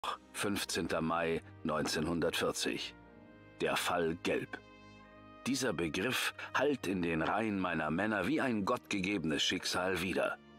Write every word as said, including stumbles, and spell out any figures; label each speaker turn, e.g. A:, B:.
A: fünfzehnter Mai neunzehnhundertvierzig. Der Fall Gelb. Dieser Begriff hallt in den Reihen meiner Männer wie ein gottgegebenes Schicksal wider.